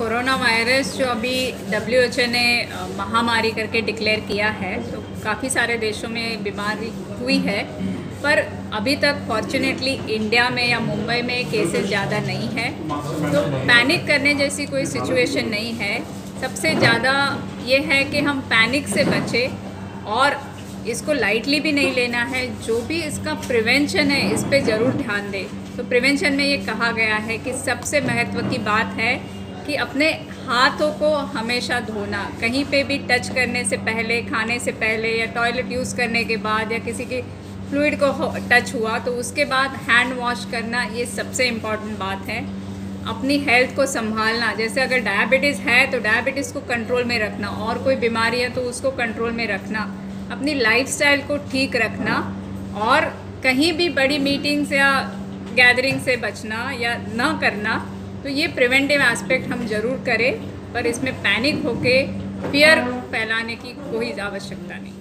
Corona virus जो अभी WHO ने महामारी करके डिक्लेयर किया है, तो काफ़ी सारे देशों में बीमारी हुई है, पर अभी तक फॉर्चुनेटली इंडिया में या मुंबई में केसेस ज़्यादा नहीं है, तो पैनिक करने जैसी कोई सिचुएशन नहीं है। सबसे ज़्यादा ये है कि हम पैनिक से बचें और इसको लाइटली भी नहीं लेना है। जो भी इसका प्रिवेंशन है इस पे ज़रूर ध्यान दें। तो प्रिवेंशन में ये कहा गया है कि सबसे महत्व की बात है कि अपने हाथों को हमेशा धोना, कहीं पे भी टच करने से पहले, खाने से पहले या टॉयलेट यूज़ करने के बाद या किसी के फ्लूइड को टच हुआ तो उसके बाद हैंड वॉश करना, ये सबसे इम्पॉर्टेंट बात है। अपनी हेल्थ को संभालना, जैसे अगर डायबिटीज़ है तो डायबिटीज़ को कंट्रोल में रखना, और कोई बीमारी है तो उसको कंट्रोल में रखना, अपनी लाइफस्टाइल को ठीक रखना और कहीं भी बड़ी मीटिंग्स या गैदरिंग से बचना या ना करना। तो ये प्रिवेंटिव एस्पेक्ट हम ज़रूर करें, पर इसमें पैनिक होके फियर फैलाने की कोई आवश्यकता नहीं।